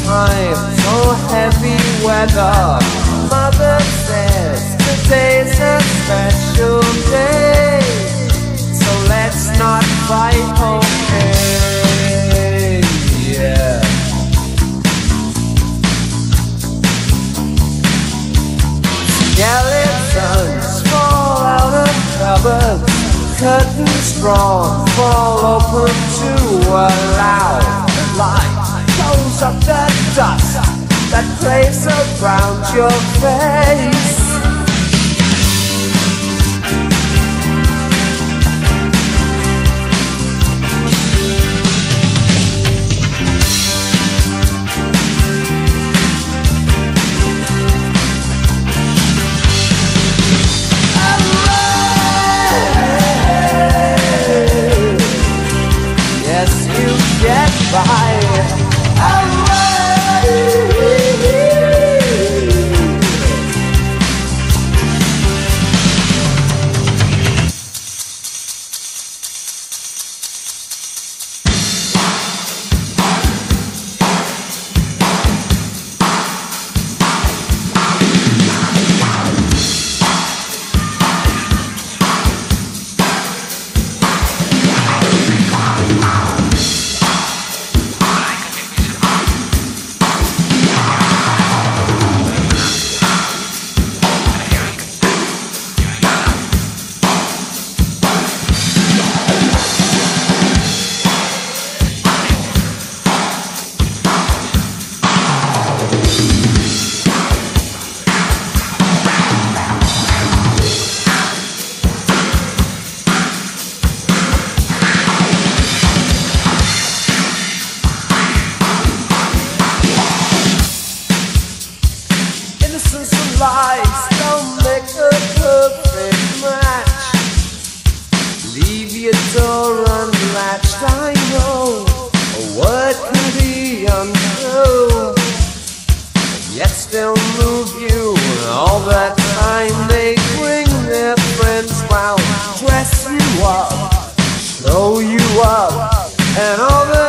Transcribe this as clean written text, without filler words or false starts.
time, so heavy weather. Mother says today's a special day, so let's not fight, okay? Yeah. Skeletons fall out of cupboards, curtains drawn, fall open to allow the light. Close up the dust that plays around your face. Yes, you get by. Lies don't make a perfect match. Leave your door unlatched, I know a word can be untrue, yet still move you. All that time they bring their friends round, dress you up, show you up, and all the